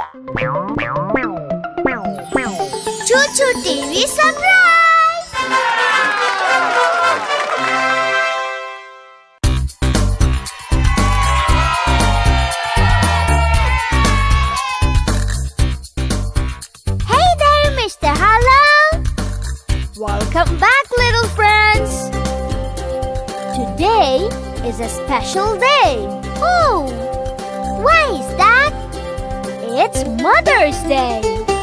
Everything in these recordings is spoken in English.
Choo Choo TV surprise! Hey there, Mr. Harlow! Welcome back, little friends! Today is a special day. Oh, why is that? It's Mother's Day.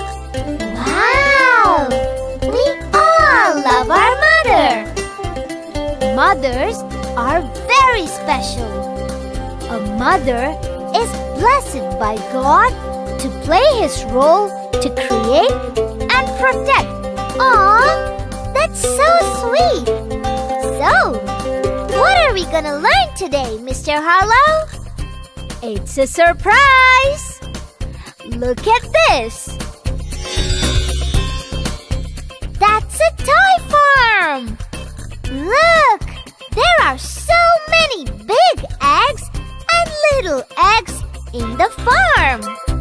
Wow! We all love our mother. Mothers are very special. A mother is blessed by God to play his role to create and protect. Aw, that's so sweet. So, what are we gonna learn today, Mr. Harlow? It's a surprise! Look at this! That's a toy farm! Look! There are so many big eggs and little eggs in the farm!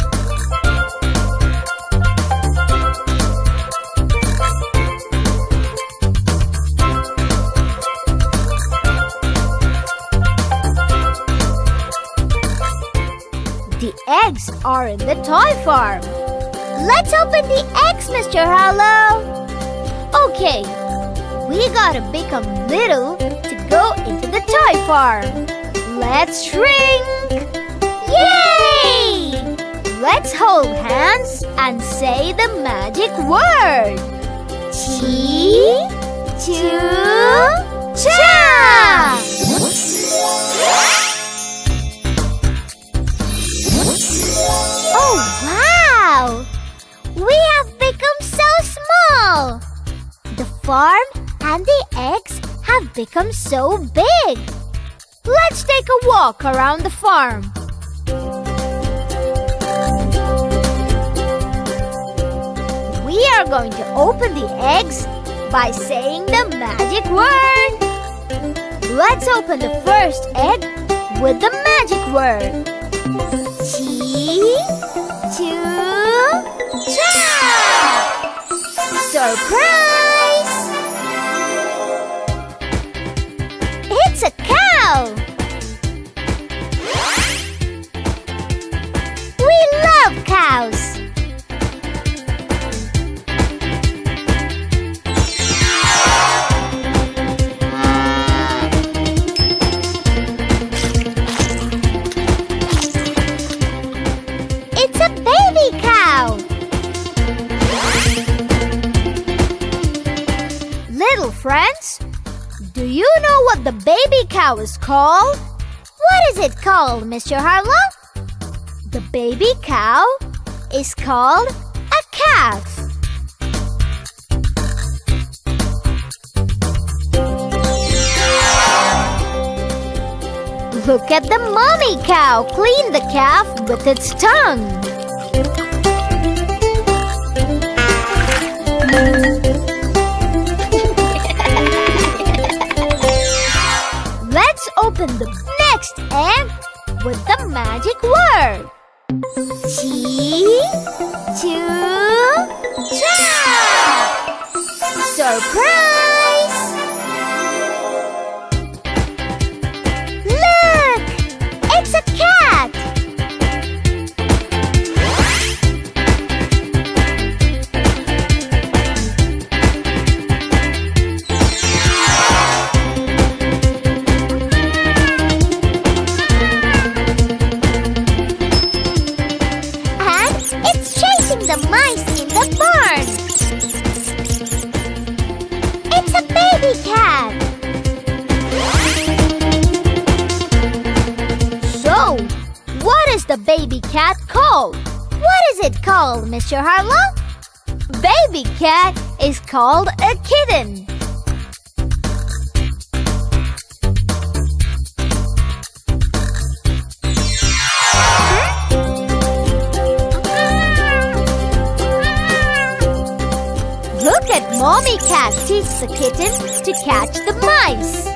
The eggs are in the toy farm. Let's open the eggs, Mr. Harlow. Okay, we gotta become little to go into the toy farm. Let's shrink! Yay! Let's hold hands and say the magic word. Chi-Choo-Cha! Oh, wow! We have become so small! The farm and the eggs have become so big. Let's take a walk around the farm. We are going to open the eggs by saying the magic word. Let's open the first egg with the magic word. Chi-Choo-Cha! Surprise! It's a cow! We love cows! It's a baby cow! Little friends, do you know what the baby cow is called? What is it called, Mr. Harlow? The baby cow is called a calf. Look at the mommy cow clean the calf with its tongue. Let's open the next egg with the magic word. Chi-Choo-Cha! Surprise! Look! It's a cat! The mice in the barn. It's a baby cat. So, what is the baby cat called? What is it called, Mr. Harlow? Baby cat is called a kitten. Look at Mommy Cat teach the kitten to catch the mice.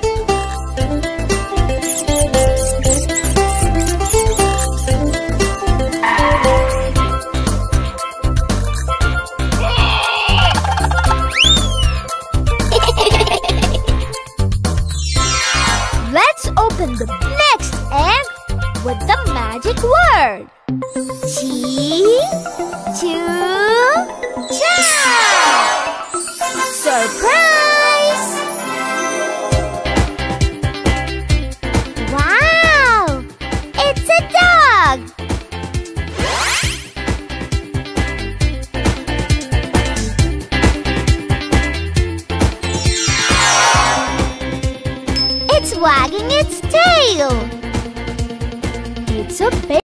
Let's open the next egg with the magic word. Choo-choo-cha! Surprise! Wow! It's a dog! It's wagging its tail. It's a